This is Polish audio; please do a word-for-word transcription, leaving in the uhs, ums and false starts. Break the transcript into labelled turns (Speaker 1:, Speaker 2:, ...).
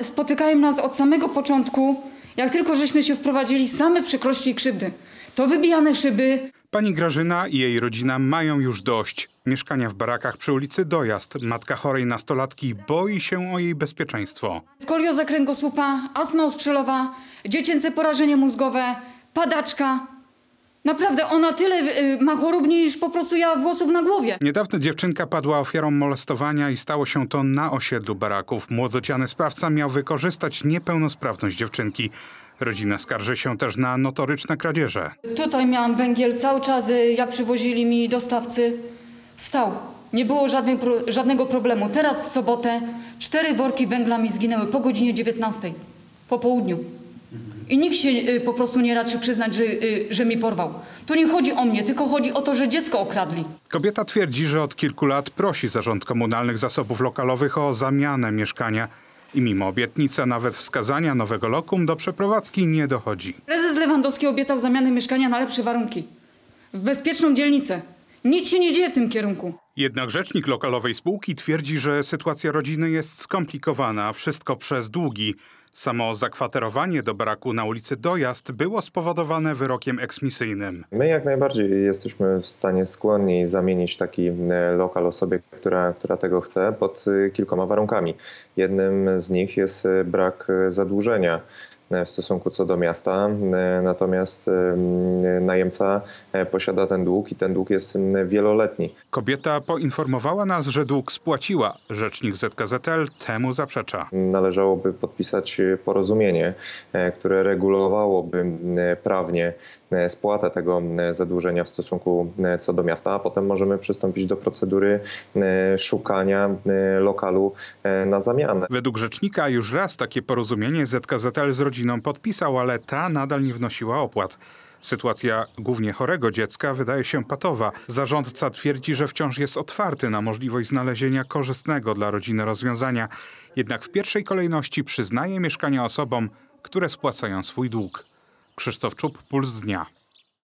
Speaker 1: Spotykają nas od samego początku, jak tylko żeśmy się wprowadzili, same przykrości i krzywdy. To wybijane szyby.
Speaker 2: Pani Grażyna i jej rodzina mają już dość. Mieszkania w barakach przy ulicy Dojazd. Matka chorej nastolatki boi się o jej bezpieczeństwo.
Speaker 1: Skolioza kręgosłupa, astma ostrzelowa, dziecięce porażenie mózgowe, padaczka. Naprawdę ona tyle y, ma chorób, niż po prostu ja włosów na głowie.
Speaker 2: Niedawno dziewczynka padła ofiarą molestowania i stało się to na osiedlu baraków. Młodociany sprawca miał wykorzystać niepełnosprawność dziewczynki. Rodzina skarży się też na notoryczne kradzieże.
Speaker 1: Tutaj miałam węgiel cały czas, y, jak przywozili mi dostawcy, stał. Nie było żadnej, żadnego problemu. Teraz w sobotę cztery worki węgla mi zginęły po godzinie dziewiętnastej, po południu. I nikt się y, po prostu nie raczy przyznać, że, y, że mi porwał. Tu nie chodzi o mnie, tylko chodzi o to, że dziecko okradli.
Speaker 2: Kobieta twierdzi, że od kilku lat prosi Zarząd Komunalnych Zasobów Lokalowych o zamianę mieszkania. I mimo obietnicy, a nawet wskazania nowego lokum, do przeprowadzki nie dochodzi.
Speaker 1: Prezes Lewandowski obiecał zamianę mieszkania na lepsze warunki. W bezpieczną dzielnicę. Nic się nie dzieje w tym kierunku.
Speaker 2: Jednak rzecznik lokalowej spółki twierdzi, że sytuacja rodziny jest skomplikowana, a wszystko przez długi. Samo zakwaterowanie do baraku na ulicy Dojazd było spowodowane wyrokiem eksmisyjnym.
Speaker 3: My jak najbardziej jesteśmy w stanie skłonni zamienić taki lokal osobie, która, która tego chce, pod kilkoma warunkami. Jednym z nich jest brak zadłużenia w stosunku co do miasta, natomiast najemca posiada ten dług i ten dług jest wieloletni.
Speaker 2: Kobieta poinformowała nas, że dług spłaciła. Rzecznik Z K Z L temu zaprzecza.
Speaker 3: Należałoby podpisać porozumienie, które regulowałoby prawnie spłatę tego zadłużenia w stosunku co do miasta, a potem możemy przystąpić do procedury szukania lokalu na zamianę.
Speaker 2: Według rzecznika już raz takie porozumienie Z K Z L z rodziną podpisał, ale ta nadal nie wnosiła opłat. Sytuacja głównie chorego dziecka wydaje się patowa. Zarządca twierdzi, że wciąż jest otwarty na możliwość znalezienia korzystnego dla rodziny rozwiązania. Jednak w pierwszej kolejności przyznaje mieszkania osobom, które spłacają swój dług. Krzysztof Czub, Puls Dnia.